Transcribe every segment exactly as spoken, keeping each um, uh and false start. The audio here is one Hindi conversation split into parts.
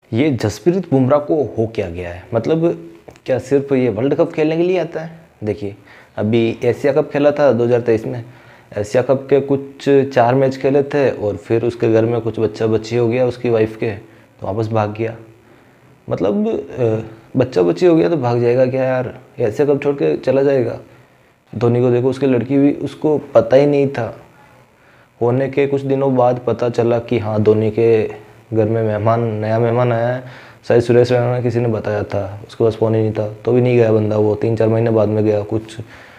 ये जसप्रीत बुमराह को हो क्या गया है? मतलब क्या सिर्फ ये वर्ल्ड कप खेलने के लिए आता है? देखिए, अभी एशिया कप खेला था दो हज़ार तेईस में। एशिया कप के कुछ चार मैच खेले थे और फिर उसके घर में कुछ बच्चा बच्ची हो गया उसकी वाइफ के, तो वापस भाग गया। मतलब बच्चा बच्ची हो गया तो भाग जाएगा क्या यार? एशिया कप छोड़ के चला जाएगा? धोनी को देखो, उसकी लड़की भी, उसको पता ही नहीं था। होने के कुछ दिनों बाद पता चला कि हाँ, धोनी के घर में मेहमान, नया मेहमान आया है। शायद सुरेश रैना ने किसी ने बताया था, उसके पास फ़ोन ही नहीं था, तो भी नहीं गया बंदा। वो तीन चार महीने बाद में गया कुछ।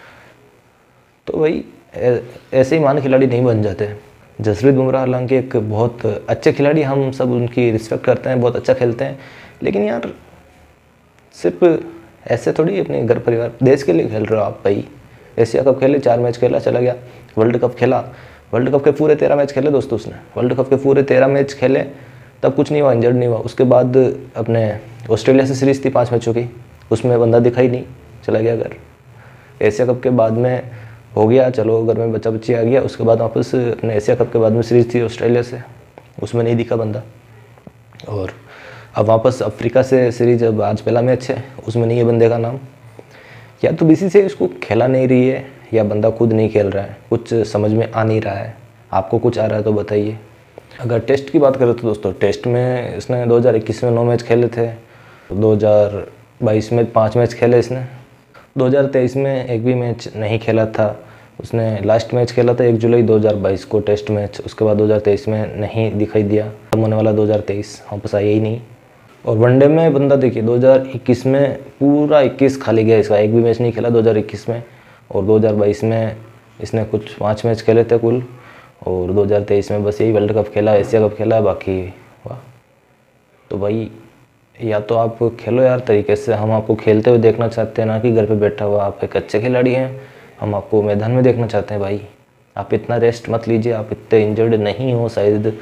तो भाई ऐसे ही महान खिलाड़ी नहीं बन जाते। जसप्रीत बुमराह हालांकि एक बहुत अच्छे खिलाड़ी, हम सब उनकी रिस्पेक्ट करते हैं, बहुत अच्छा खेलते हैं, लेकिन यार सिर्फ ऐसे थोड़ी अपने घर परिवार देश के लिए खेल रहे हो आप भाई। एशिया कप खेले, चार मैच खेला, चला गया। वर्ल्ड कप खेला, वर्ल्ड कप के पूरे तेरह मैच खेले दोस्तों उसने। वर्ल्ड कप के पूरे तेरह मैच खेले, तब कुछ नहीं हुआ, इंजर्ड नहीं हुआ। उसके बाद अपने ऑस्ट्रेलिया से सीरीज़ थी पाँच मैचों की, उसमें बंदा दिखा ही नहीं, चला गया घर। एशिया कप के बाद में हो गया, चलो घर में बच्चा बच्ची आ गया। उसके बाद वापस अपने एशिया कप के बाद में सीरीज़ थी ऑस्ट्रेलिया से, उसमें नहीं दिखा बंदा। और अब वापस अफ्रीका से सीरीज, अब आज पहला मैच है, उसमें नहीं है बंदे का नाम। या तो बीसी से इसको खेला नहीं रही है, या बंदा खुद नहीं खेल रहा है, कुछ समझ में आ नहीं रहा है। आपको कुछ आ रहा है तो बताइए। अगर टेस्ट की बात करें तो दोस्तों, टेस्ट में इसने दो हज़ार इक्कीस में नौ मैच खेले थे, दो हज़ार बाईस में पाँच मैच खेले इसने, दो हज़ार तेईस में एक भी मैच नहीं खेला था उसने। लास्ट मैच खेला था एक जुलाई दो हज़ार बाईस को टेस्ट मैच, उसके बाद दो हज़ार तेईस में नहीं दिखाई दिया। खत्म होने वाला दो हज़ार तेईस, वापस आया ही नहीं। और वनडे में बंदा देखिए, दो हज़ार इक्कीस में पूरा इक्कीस खाली गया इसका, एक भी मैच नहीं खेला दो हज़ार इक्कीस में। और दो हज़ार बाईस में इसने कुछ पाँच मैच खेले थे कुल, और दो हज़ार तेईस में बस यही वर्ल्ड कप खेला, एशिया कप खेला, बाकी वाह। तो भाई या तो आप खेलो यार तरीके से, हम आपको खेलते हुए देखना चाहते हैं, ना कि घर पे बैठा हुआ। आप एक अच्छे खिलाड़ी हैं, हम आपको मैदान में देखना चाहते हैं भाई। आप इतना रेस्ट मत लीजिए, आप इतने इंजर्ड नहीं हो शायद।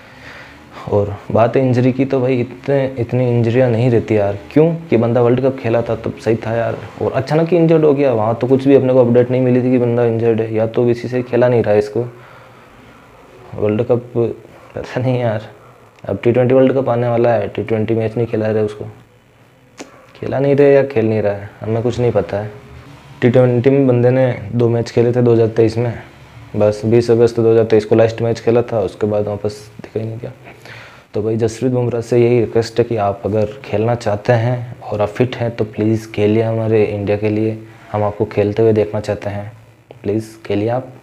और बात है इंजरी की, तो भाई इतने इतनी इंजरियां नहीं रहती यार। क्यों कि बंदा वर्ल्ड कप खेला था तब सही था यार, और अचानक ही इंजर्ड हो गया। वहाँ तो कुछ भी अपने को अपडेट नहीं मिली थी कि बंदा इंजर्ड है, या तो किसी से खेला नहीं रहा है इसको वर्ल्ड कप, पता नहीं यार। अब टी ट्वेंटी वर्ल्ड कप आने वाला है, टी ट्वेंटी मैच नहीं खिला रहे उसको, खेला नहीं रहे या खेल नहीं रहा है, हमें कुछ नहीं पता है। टी ट्वेंटी में बंदे ने दो मैच खेले थे दो हज़ार तेईस में, बस बीस अगस्त दो हज़ार तेईस को लास्ट मैच खेला था, उसके बाद वापस दिखा ही नहीं गया। तो भाई जसप्रीत बुमराह से यही रिक्वेस्ट है कि आप अगर खेलना चाहते हैं और आप फिट हैं तो प्लीज़ खेलिए हमारे इंडिया के लिए। हम आपको खेलते हुए देखना चाहते हैं, प्लीज़ खेलिए आप।